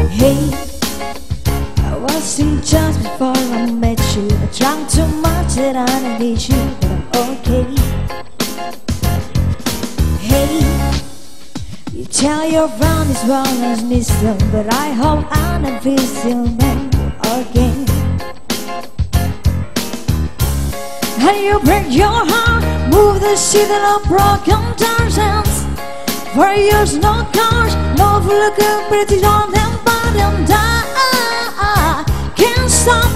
Hey, I wasn't just before I met you. I drank too much that I need you, but I'm okay. Hey, you tell your friend it's wrong as wisdom, but I hope I never feel man again. And you break your heart, move the shit of broken thousands. For years, no cars, no looking pretty on them, but I can't stop.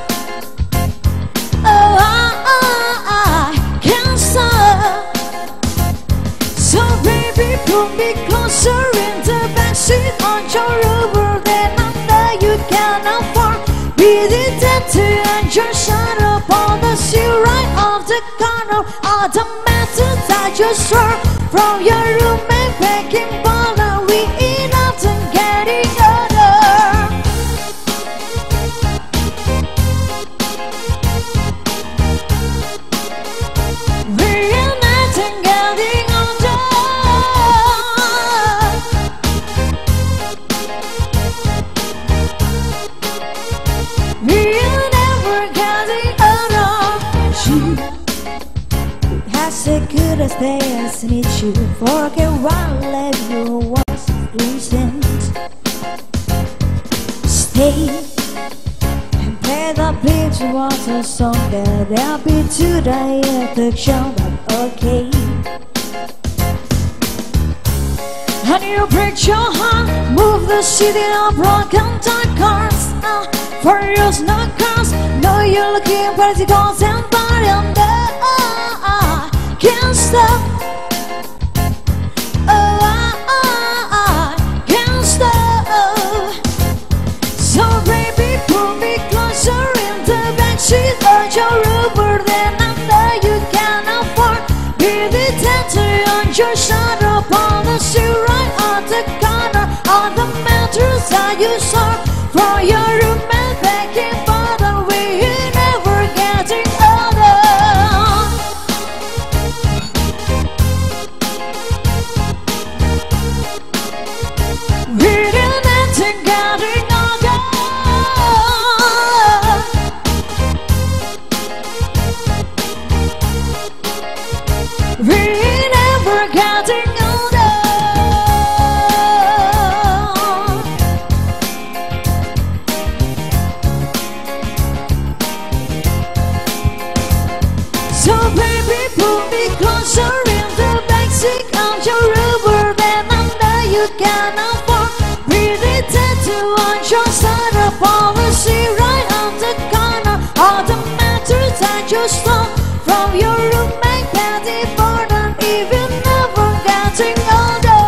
Oh, I can't stop. So baby, pull me closer in the backseat on your Uber, then I know you can afford. Be the tattoo and your shut up on the sea right off the corner. All the methods I just heard from your roommate back in Boulder. We ain't often getting older. We ain't often getting older. We ain't never getting older. She has the goodest days, need you. Forget what life you was losing. Stay and play the beach water song that I'll be today at the show, but okay. And you break your heart, move the city of broken down cars. For years, no cars, no you're looking pretty close and body on the can't stop. Oh, I can't stop. So baby, pull me closer in the backseat of your Uber, then I know you can afford. Be the tattoo on your shoulder, upon the sea right on the corner. All the mattress that you saw from your roommate back in Boulder. We ain't never getting older. We ain't never getting older. We ain't never getting older. So baby, pull me closer in the backseat of your Uber, then I know you can afford. Be the tattoo on your side of policy right on the corner. All the matters that you stole from your roommate Patty Borden, even never getting older.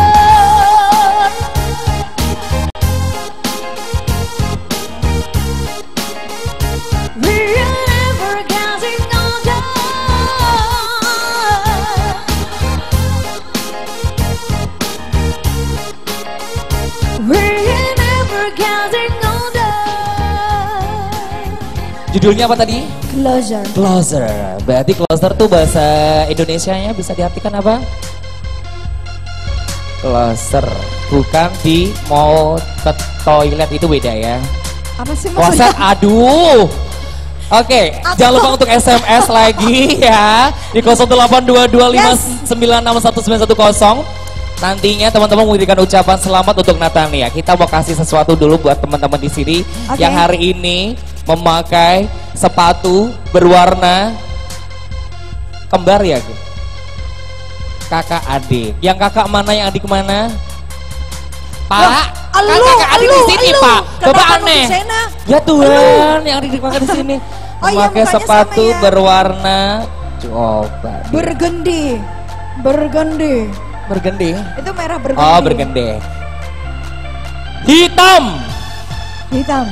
We are never getting older. We ain't never getting older. Judulnya apa tadi? Closer. Closer. Berarti closer tuh bahasa Indonesianya bisa diartikan apa? Closer. Bukan di mau ke toilet, itu beda ya. Apa sih Closet, maksudnya? aduh. Oke, jangan lupa untuk SMS lagi ya di 082259619110. Nantinya teman-teman memberikan ucapan selamat untuk Nathania. Kita mau kasih sesuatu dulu buat teman-teman di sini yang hari ini memakai sepatu berwarna kembar ya, kakak adik. Yang kakak mana, yang adik mana? Pak, kakak adik di sini Pak. Bapak aneh. Ya Tuhan, yang adik pakai di sini. Memakai sepatu berwarna coba. Burgundy. Burgundy. Bergende. Itu merah bergende. Oh, bergende. Hitam. Hitam.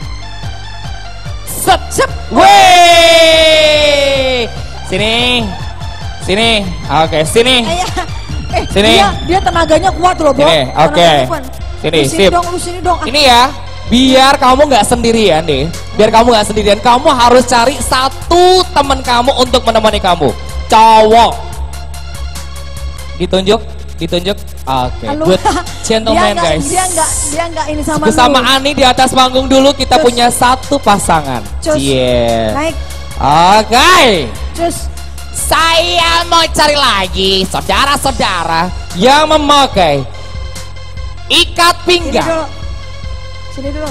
Sep, sep. Wey. Sini. Sini. Oke, sini. Sini. Dia tenaganya kuat loh, Bro. Sini. Oke. Sini, sip. Lu sini dong. Ini ya. Biar kamu nggak sendirian deh. Biar kamu nggak sendirian. Kamu harus cari satu teman kamu untuk menemani kamu. Cowok. Ditunjuk, ditunjuk. Oke, Halo. good gentleman guys. Dia nggak ini sama Bersama lu. Ani di atas panggung dulu kita punya satu pasangan. Cus. Yeah. Naik. Oke. Cus. Saya mau cari lagi saudara-saudara yang memakai ikat pinggang. Sini dulu.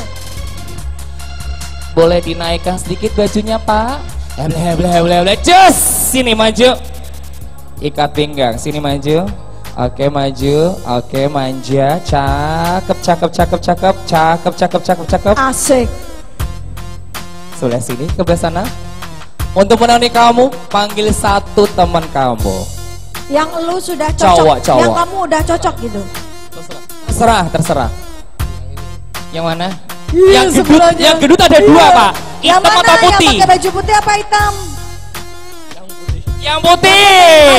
Boleh dinaikkan sedikit bajunya Pak? Boleh. Cus. Sini maju. Ikat pinggang, sini maju. Oke maju, oke manja, cakep. Asik. Sebelah sini, ke belah sana. Untuk menemani kamu, panggil satu teman kamu. Yang lu sudah cocok, Cowok. yang kamu udah cocok gitu. Terserah. Yang mana? Iya, yang gedut ada dua Pak. Yang Hitam mana? atau putih? Yang pakai baju putih apa hitam? Yang putih.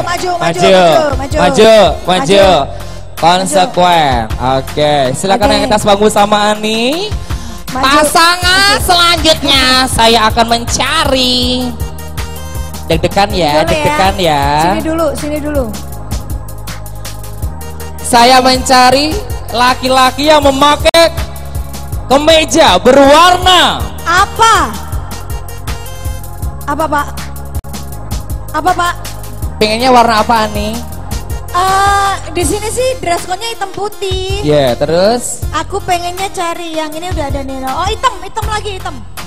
Maju. Konsekuen. Oke, silakan yang atas panggung sama Ani. Pasangan selanjutnya saya akan mencari. Deg-degan ya, deg-degan ya. Sini dulu. Saya mencari laki-laki yang memakai kemeja berwarna. Apa Pak? Pengennya warna apa nih? Di sini sih dress code-nya hitam putih. Ya, terus? Aku pengennya cari yang ini udah ada nih. Oh, hitam lagi.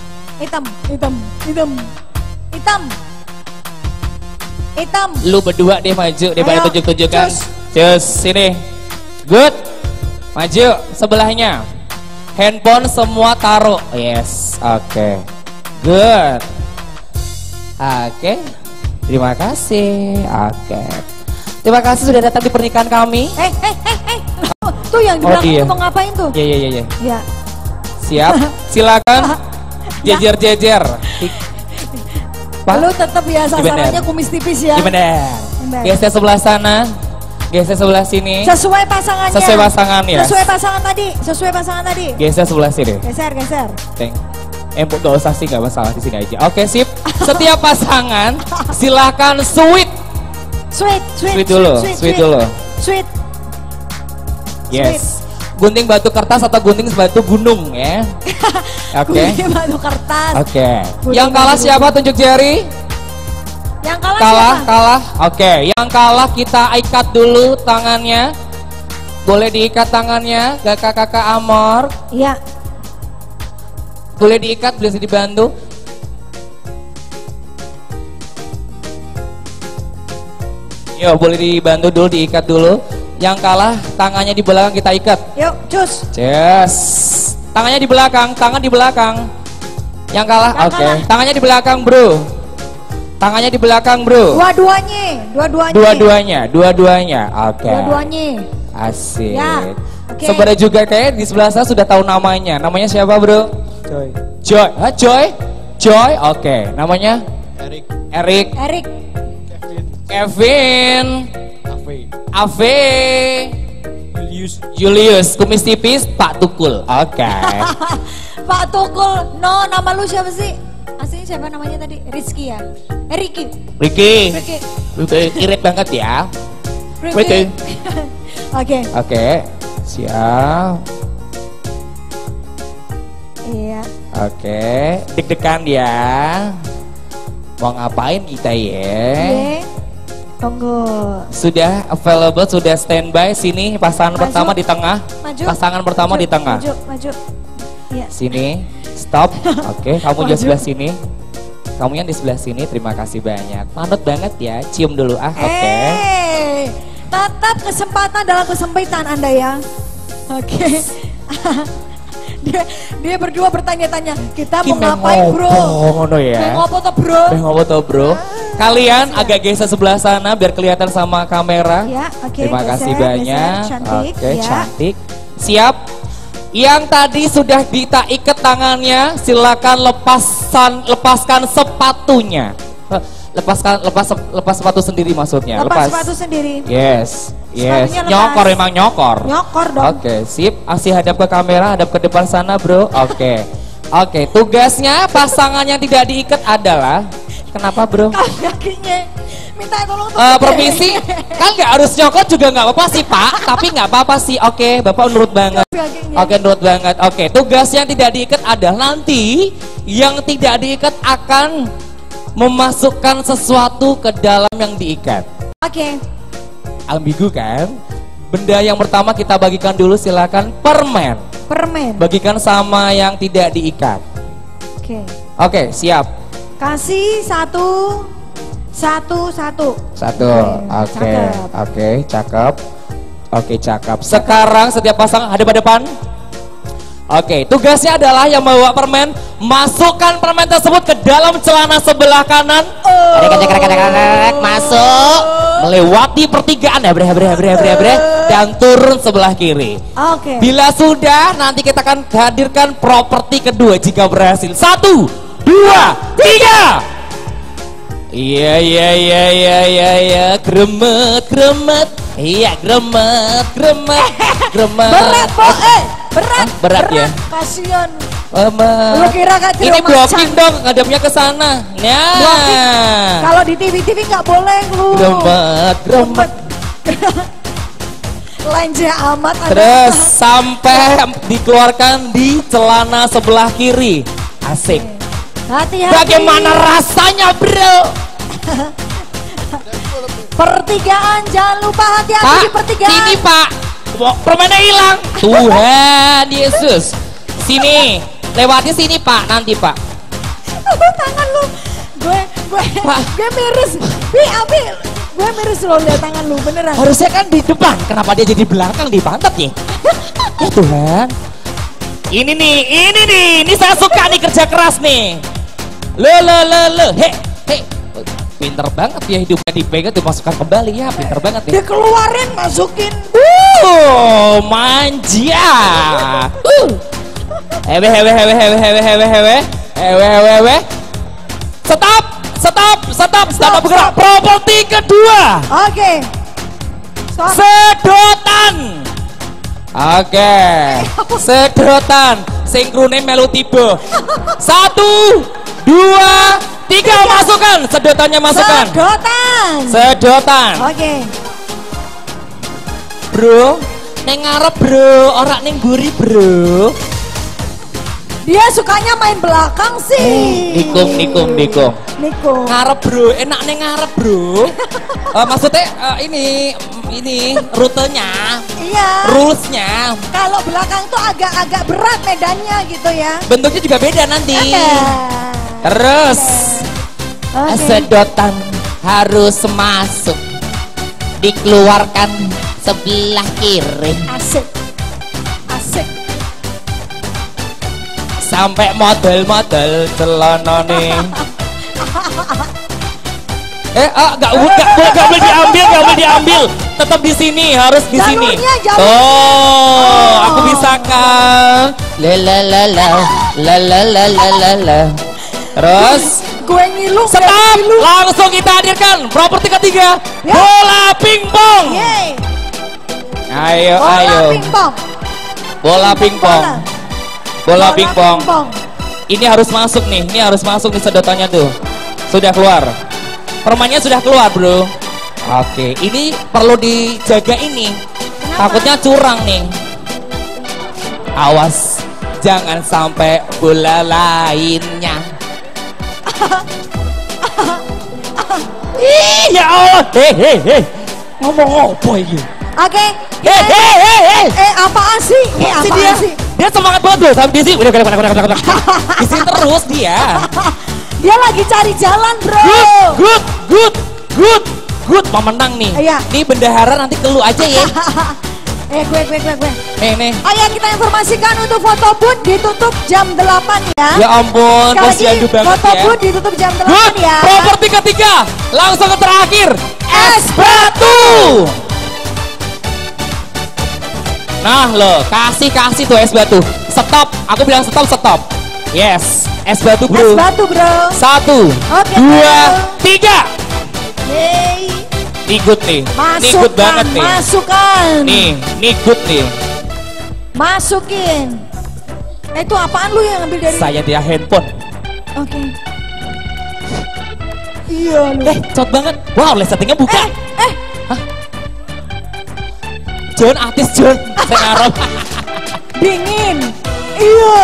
Hitam. Lu berdua deh maju daripada Ayo, tunjuk-tunjukkan. cus. Cus, sini. Good. Maju sebelahnya. Handphone semua taruh. Yes, oke. Good. Oke. Terima kasih. Oke. Terima kasih sudah datang di pernikahan kami. Tuh yang di belakang iya. tuh mau ngapain tuh? Iya. Ya. Siap. Silakan. Jejer-jejer. Lu tetap ya sasarannya kumis tipis ya. Gimana? Geser sebelah sana. Geser sebelah sini. Sesuai pasangannya. Sesuai pasangan ya. Sesuai pasangan tadi. Geser sebelah sini. Geser. Gak usah sih, gak masalah di sini aja. Oke, sip. Setiap pasangan silakan sweet. Sweet dulu. Yes. Gunting batu kertas atau gunting batu gunung ya. Oke. Gunting batu kertas. Oke. Yang kalah siapa? Tunjuk jari. Yang kalah siapa? Kalah. Oke. Yang kalah kita ikat dulu tangannya. Boleh diikat tangannya, kakak Amor. Iya. Boleh diikat, boleh dibantu. Yo, boleh dibantu dulu, diikat dulu. Yang kalah, tangannya di belakang kita ikat. Yuk, cus. Yes. Tangannya di belakang, tangan di belakang. Yang kalah, oke. Tangannya di belakang, bro. Tangannya di belakang, bro. Dua-duanya. Oke. Dua-duanya. Asik. Ya, oke. Sebenarnya juga kayak di sebelah sana sudah tahu namanya. Namanya siapa, bro? Joy. Joy. Oke. Namanya? Erik. Kevin. Ave. Julius. Kumis tipis, Pak Tukul. Oke. Pak Tukul. No, nama lu siapa sih? Aslinya siapa namanya tadi? Rizky ya? Ricky. Irit banget ya. Ricky. Oke. Siap. Iya. Oke. Deg-degan ya. Mau ngapain kita ya? Tunggu. Sudah available, sudah standby. Sini pasangan pertama di tengah. Pasangan pertama di tengah. Maju. Ya. Sini. Stop. Oke, kamu juga sebelah sini. Kamu yang di sebelah sini. Terima kasih banyak. Manut banget ya. Cium dulu Oke. Tetap kesempatan dalam kesempitan Anda ya. Oke. Dia berdua bertanya-tanya, kita mau ngapain bro? Ngopo toh bro? Kalian agak geser sebelah sana biar kelihatan sama kamera. Ya, oke. Terima kasih banyak. Cantik, oke, ya. cantik. Siap. Yang tadi sudah kita ikat tangannya, silakan lepaskan sepatunya. Lepas sepatu sendiri maksudnya. Lepas sepatu sendiri. Yes. Nyokor emang nyokor. Nyokor dong. Oke, sip. Asih hadap ke kamera, hadap ke depan sana, bro. Oke, tugasnya pasangan yang tidak diikat adalah kenapa, bro? Minta tolong tuh. Permisi, kan nggak harus nyokot juga nggak apa-apa sih Pak, tapi nggak apa-apa sih. Oke, Bapak nurut banget. Oke, nurut banget. Oke, tugas yang tidak diikat adalah nanti yang tidak diikat akan memasukkan sesuatu ke dalam yang diikat. Oke. Ambigu kan? Benda yang pertama kita bagikan dulu, silakan permen. Permen. Bagikan sama yang tidak diikat. Oke. Oke, siap. Kasih satu. Satu. Oke, Cakep. cakep. Oke, cakep. Sekarang setiap pasang hadap-hadapan. Oke, tugasnya adalah yang membawa permen, masukkan permen tersebut ke dalam celana sebelah kanan. Masuk, melewati pertigaan dan turun sebelah kiri. Oke. Bila sudah, nanti kita akan hadirkan properti kedua jika berhasil. 1, 2, 3. Iya, gremet. Iya, gremet. Berat ya. Kasian. Lu kira gak ini blocking dong, ngadepnya ke sana. Nah. Kalau di TV nggak boleh lu. Gremet. Lenje amat. Terus sampai dikeluarkan di celana sebelah kiri. Asik. Hati-hati. Bagaimana rasanya, bro? Pertigaan, jangan lupa hati-hati di pertigaan. Sini Pak, permennya hilang. Tuhan Yesus. Sini, lewati sini Pak, nanti Pak. Tangan lu, gue miris. Ambil. Gue miris lo lihat tangan lu, beneran. Harusnya kan di depan, kenapa dia jadi belakang di pantat ya? Ya Tuhan. Ini nih, saya suka nih kerja keras nih. Hei. Pinter banget ya hidupnya, dipegang dimasukkan kembali ya, pinter banget ya. Dikeluarin, masukin. Manja. Stop bergerak. Properti kedua. Oke. Sedotan. Oke. Sedotan. Sinkrone melu tiba. 1, 2, 3, masukkan. Sedotannya masukkan. Sedotan. Oke. Bro, neng ngarep bro, orang neng guri bro. Dia sukanya main belakang sih. Nikung. Ngarep bro, enak neng ngarep bro. Maksudnya ini rutenya. Iya. Rulesnya. Kalau belakang tuh agak berat medannya gitu ya. Bentuknya juga beda nanti. Okay. Terus Okay. sedotan harus masuk, dikeluarkan sebelah kiri. Asik. Sampai model celana nih. Gak boleh diambil. Tetap di sini, harus di sini. Aku bisa kan. Terus gue ngilu. Stop. Langsung kita hadirkan properti ketiga. Bola pingpong. Ayo. Bola pingpong. Ini harus masuk nih, sedotannya tuh. Sudah keluar. Permennya sudah keluar, bro. Oke, ini perlu dijaga ini. Takutnya curang nih. Awas, jangan sampai bola lainnya. Ya Allah. Hei. Ngomong apa ini? Oke. Apaan sih? Dia semangat banget loh sama Desi. Udah. Di sini terus dia. Dia lagi cari jalan, bro. Good. Mau menang nih. Iya. Nih bendahara nanti ke lu aja ya. Gue. Nih. Oh ya, kita informasikan untuk foto booth ditutup jam 8 ya. Ya ampun, kasihan juga banget foto ya. booth ditutup jam 8 ya. Properti ketiga, langsung ke terakhir. Es batu. Nah lo, kasih tuh es batu. Stop, aku bilang stop. Yes, es batu bro. 1, 2, 3. Yeay. Ikut nih, ikut banget nih. Masukkan. Nih good nih. Masukin. Itu apaan lu yang ambil dari? Saya dia handphone. Oke. Iya lu. Cepet banget. Wow, settingnya buka. Hah? John, artis John. Saya ngarep. Dingin. Iya.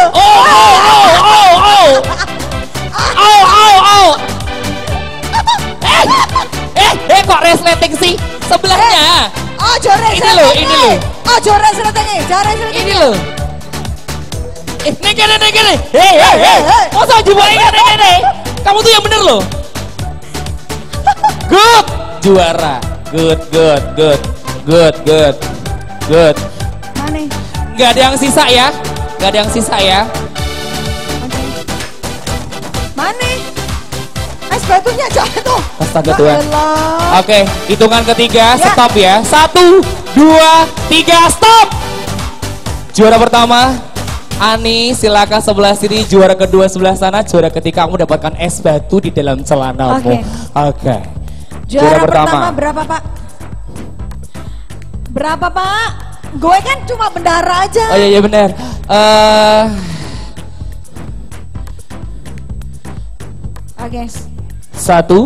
Kok resleting sih? Sebelahnya. Oh, jores. Ini loh. Oh, jores resletingnya. Ini loh. Nek. Hei. Masa jubain nek. Kamu tuh yang bener loh. Good. Juara. Good. Mana? Gak ada yang sisa ya. Mana? Es batunya jatuh. Astaga Tuhan. Oke, hitungan ketiga, stop ya. 1, 2, 3, stop. Juara pertama, Ani, silakan sebelah sini. Juara kedua sebelah sana. Juara ketiga kamu dapatkan es batu di dalam celanamu. Oke. Juara pertama berapa Pak? Berapa Pak? Gue kan cuma bendara aja. Oh iya benar. 1,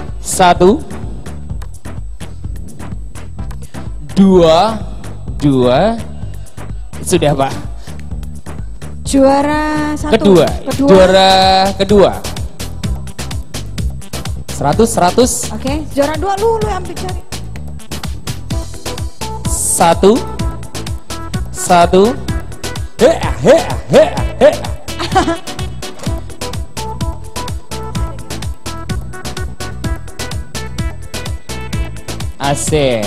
2, sudah Pak. Juara satu. Juara kedua. 100. Oke, juara 2 lu yang cari. 1. Asik.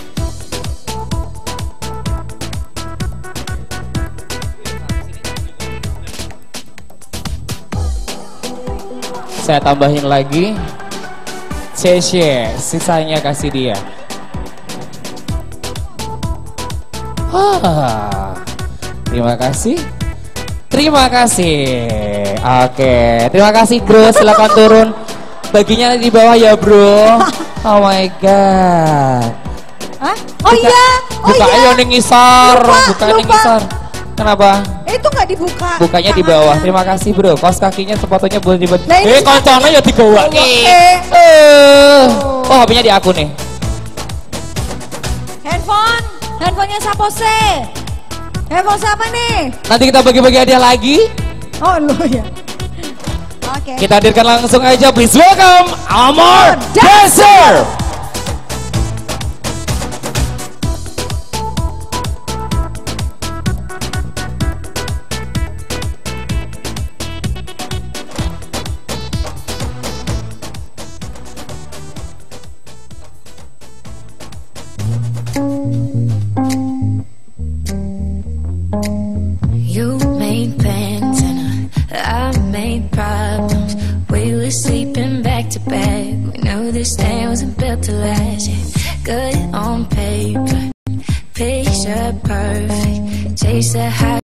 Saya tambahin lagi. Sisanya kasih dia. Terima kasih. Oke, terima kasih bro. Silakan turun. Baginya di bawah ya bro. Oh my god. Hah? Oh iya. Buka ayo nih ngisar. Buka nih ngisar. Kenapa? Itu nggak dibuka. Bukanya di bawah. Terima kasih bro. Kaos kakinya sepatunya boleh dibuat. Nah, koncone ya dibawa nih. Oh HP-nya di aku nih. Handphonenya siapa sih? Handphone siapa nih? Nanti kita bagi-bagi hadiah lagi. Oh lu ya. Oke. Kita hadirkan langsung aja, please welcome Amor Dancer. You made plans and I made problems. We were sleeping back to back. We knew this thing wasn't built to last. Yeah. Good on paper, picture perfect. Chase the high.